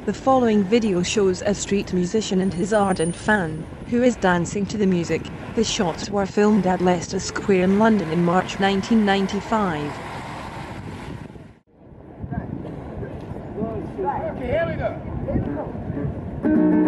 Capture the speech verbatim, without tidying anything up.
The following video shows a street musician and his ardent fan, who is dancing to the music. The shots were filmed at Leicester Square in London in March nineteen ninety-five. Okay, here we go. Here we go.